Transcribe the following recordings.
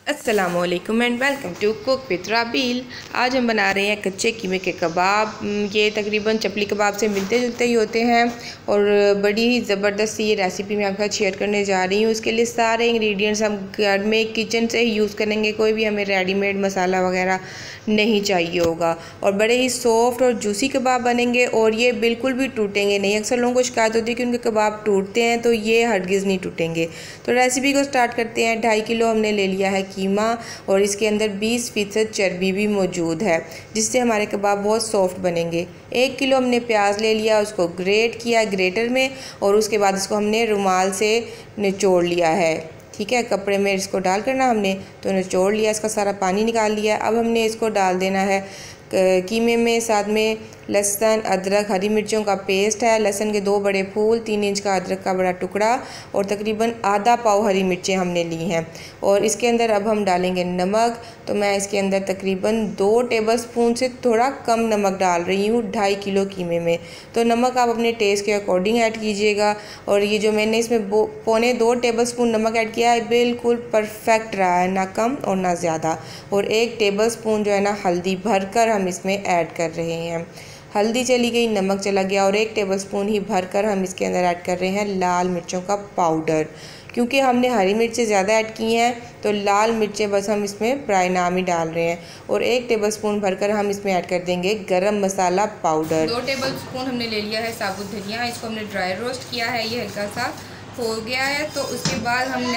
अस्सलामुअलैकुम and welcome to cook with Rabeel. आज हम बना रहे हैं कच्चे कीमे के कबाब। ये तकरीबन चपली कबाब से मिलते जुलते ही होते हैं और बड़ी ही ज़बरदस्त ये रेसिपी मैं आपके साथ शेयर करने जा रही हूँ। इसके लिए सारे इंग्रेडिएंट्स हम घर में किचन से ही यूज़ करेंगे, कोई भी हमें रेडीमेड मसाला वगैरह नहीं चाहिए होगा और बड़े ही सॉफ्ट और जूसी कबाब बनेंगे और ये बिल्कुल भी टूटेंगे नहीं। अक्सर लोगों को शिकायत होती है कि उनके कबाब टूटते हैं, तो ये हरगिज़ नहीं टूटेंगे। तो रेसिपी को स्टार्ट करते हैं। 2.5 किलो हमने ले लिया है कीमा और इसके अंदर 20% चर्बी भी मौजूद है, जिससे हमारे कबाब बहुत सॉफ्ट बनेंगे। 1 किलो हमने प्याज ले लिया, उसको ग्रेट किया ग्रेटर में और उसके बाद इसको हमने रुमाल से निचोड़ लिया है। ठीक है, कपड़े में इसको डाल कर ना हमने तो निचोड़ लिया, इसका सारा पानी निकाल लिया। अब हमने इसको डाल देना है कीमे में। साथ में लहसुन, अदरक, हरी मिर्चों का पेस्ट है, लहसुन के 2 बड़े फूल, 3 इंच का अदरक का बड़ा टुकड़ा और तकरीबन आधा पाव हरी मिर्चें हमने ली हैं। और इसके अंदर अब हम डालेंगे नमक। तो मैं इसके अंदर तकरीबन 2 टेबलस्पून से थोड़ा कम नमक डाल रही हूँ 2.5 किलो कीमे में। तो नमक आप अपने टेस्ट के अकॉर्डिंग ऐड कीजिएगा। और ये जो मैंने इसमें 2.25 टेबलस्पून नमक ऐड किया है बिल्कुल परफेक्ट रहा है, ना कम और ना ज़्यादा। और 1 टेबलस्पून जो है ना हल्दी भरकर हम इसमें ऐड कर रहे हैं। हल्दी चली गई, नमक चला गया और 1 टेबलस्पून ही भरकर हम इसके अंदर ऐड कर रहे हैं लाल मिर्चों का पाउडर। क्योंकि हमने हरी मिर्चें ज़्यादा ऐड की हैं तो लाल मिर्चें बस हम इसमें प्राय नाम ही डाल रहे हैं। और 1 टेबलस्पून भरकर हम इसमें ऐड कर देंगे गरम मसाला पाउडर। 2 टेबलस्पून हमने ले लिया है साबुत धनिया, इसको हमने ड्राई रोस्ट किया है, ये हल्का सा हो गया है। तो उसके बाद हम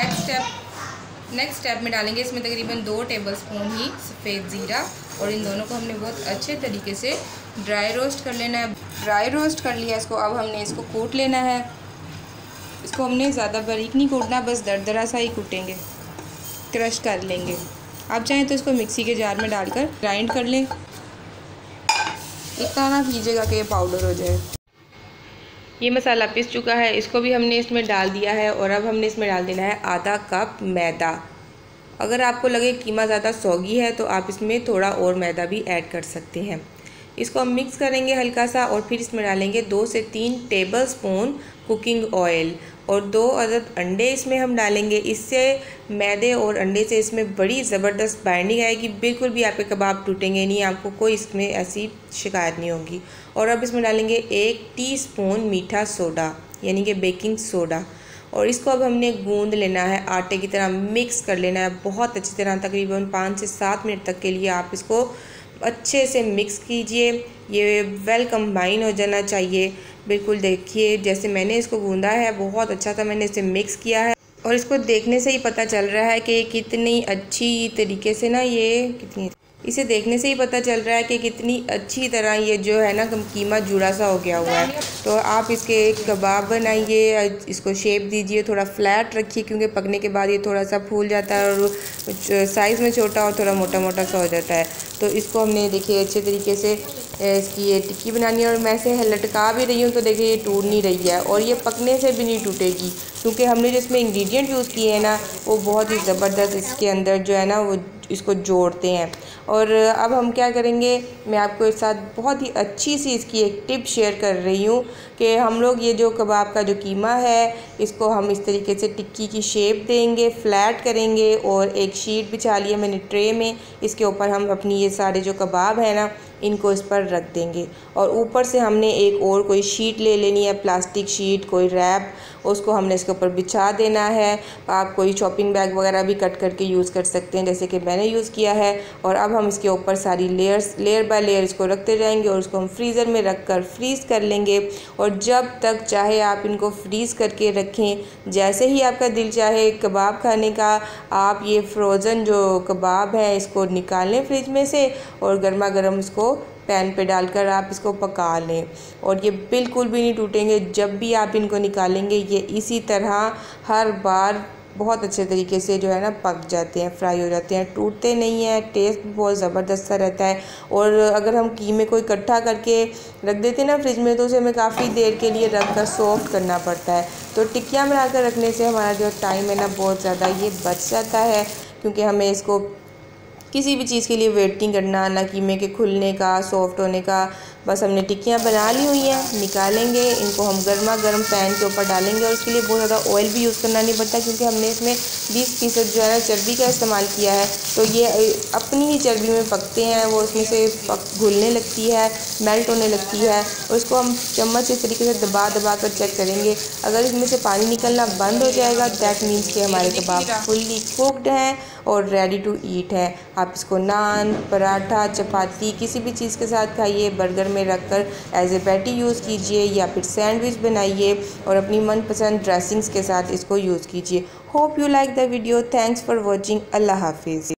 नेक्स्ट स्टेप में डालेंगे इसमें तकरीबन 2 टेबलस्पून ही सफ़ेद ज़ीरा और इन दोनों को हमने बहुत अच्छे तरीके से ड्राई रोस्ट कर लेना है। ड्राई रोस्ट कर लिया इसको, अब हमने इसको कूट लेना है। इसको हमने ज़्यादा बारीक नहीं कूटना, बस दरदरा सा ही कूटेंगे, क्रश कर लेंगे। आप चाहें तो इसको मिक्सी के जार में डालकर ग्राइंड कर लें। इतना ना कीजिएगा कि ये पाउडर हो जाए। ये मसाला पिस चुका है, इसको भी हमने इसमें डाल दिया है और अब हमने इसमें डाल देना है आधा कप मैदा। अगर आपको लगे कीमा ज़्यादा सौगी है तो आप इसमें थोड़ा और मैदा भी ऐड कर सकते हैं। इसको हम मिक्स करेंगे हल्का सा और फिर इसमें डालेंगे 2 से 3 टेबलस्पून कुकिंग ऑयल और 2 अदद अंडे इसमें हम डालेंगे। इससे मैदे और अंडे से इसमें बड़ी ज़बरदस्त बाइंडिंग आएगी, बिल्कुल भी आपके कबाब टूटेंगे नहीं, आपको कोई इसमें ऐसी शिकायत नहीं होगी। और अब इसमें डालेंगे 1 टीस्पून मीठा सोडा यानी कि बेकिंग सोडा और इसको अब हमने गूंद लेना है, आटे की तरह मिक्स कर लेना है बहुत अच्छी तरह। तकरीबन 5 से 7 मिनट तक के लिए आप इसको अच्छे से मिक्स कीजिए। ये वेल कंबाइन हो जाना चाहिए। बिल्कुल देखिए जैसे मैंने इसको गूंदा है, बहुत अच्छा सा मैंने इसे मिक्स किया है और इसको देखने से ही पता चल रहा है कि कितनी अच्छी तरीके से ना इसे देखने से ही पता चल रहा है कि कितनी अच्छी तरह ये जो है ना कीमा जुड़ा सा हो गया हुआ है। तो आप इसके एक कबाब बनाइए, इसको शेप दीजिए, थोड़ा फ्लैट रखिए क्योंकि पकने के बाद ये थोड़ा सा फूल जाता है और साइज़ में छोटा और थोड़ा मोटा मोटा सा हो जाता है। तो इसको हमने देखिए अच्छे तरीके से इसकी ये टिक्की बनानी है और मैं इसे लटका भी रही हूँ तो देखिए ये टूट नहीं रही है और ये पकने से भी नहीं टूटेगी क्योंकि हमने जो इसमें इंग्रेडिएंट यूज़ किए हैं ना वो बहुत ही ज़बरदस्त इसके अंदर जो है ना वो इसको जोड़ते हैं। और अब हम क्या करेंगे, मैं आपको इस साथ बहुत ही अच्छी सी इसकी एक टिप शेयर कर रही हूँ कि हम लोग ये जो कबाब का जो कीमा है इसको हम इस तरीके से टिक्की की शेप देंगे, फ्लैट करेंगे और एक शीट बिछा लिया मैंने ट्रे में, इसके ऊपर हम अपनी ये सारे जो कबाब है ना इनको इस पर रख देंगे और ऊपर से हमने एक और कोई शीट ले लेनी है, प्लास्टिक शीट, कोई रैप, उसको हमने इसके ऊपर बिछा देना है। आप कोई शॉपिंग बैग वगैरह भी कट करके यूज़ कर सकते हैं जैसे कि मैंने यूज़ किया है। और अब हम इसके ऊपर सारी लेयर बाय लेयर इसको रखते जाएंगे और उसको हम फ्रीज़र में रख कर फ्रीज़ कर लेंगे। और जब तक चाहे आप इनको फ्रीज़ करके रखें, जैसे ही आपका दिल चाहे कबाब खाने का, आप ये फ्रोज़न जो कबाब है इसको निकाल लें फ्रिज में से और गर्मा गर्म इसको पैन पे डालकर आप इसको पका लें और ये बिल्कुल भी नहीं टूटेंगे। जब भी आप इनको निकालेंगे ये इसी तरह हर बार बहुत अच्छे तरीके से जो है ना पक जाते हैं, फ्राई हो जाते हैं, टूटते नहीं हैं, टेस्ट भी बहुत ज़बरदस्त सा रहता है। और अगर हम कीमे को इकट्ठा करके रख देते हैं ना फ्रिज में तो उसे हमें काफ़ी देर के लिए रख कर सॉफ्ट करना पड़ता है। तो टिक्कियाँ बना कर रखने से हमारा जो टाइम है ना बहुत ज़्यादा ये बच जाता है क्योंकि हमें इसको किसी भी चीज़ के लिए वेट नहीं करना, ना कीमे के खुलने का, सॉफ्ट होने का, बस हमने टिक्कियाँ बना ली हुई हैं, निकालेंगे इनको, हम गर्मा गर्म पैन के ऊपर डालेंगे और उसके लिए बहुत ज़्यादा ऑयल भी यूज़ करना नहीं पड़ता क्योंकि हमने इसमें 20% जो है ना चर्बी का इस्तेमाल किया है। तो ये अपनी ही चर्बी में पकते हैं, वो उसमें से घुलने लगती है, मेल्ट होने लगती है और इसको हम चम्मच से इस तरीके से दबा दबा कर चेक करेंगे। अगर इसमें से पानी निकलना बंद हो जाएगा दैट मीन्स कि हमारे कबाब फुल्ली कुक्ड हैं और रेडी टू ईट है। आप इसको नान, पराठा, चपाती किसी भी चीज़ के साथ खाइए, बर्गर में रखकर एज ए पैटी यूज़ कीजिए या फिर सैंडविच बनाइए और अपनी मनपसंद ड्रेसिंग्स के साथ इसको यूज़ कीजिए। Hope you like the video. Thanks for watching. अल्लाह हाफिज़।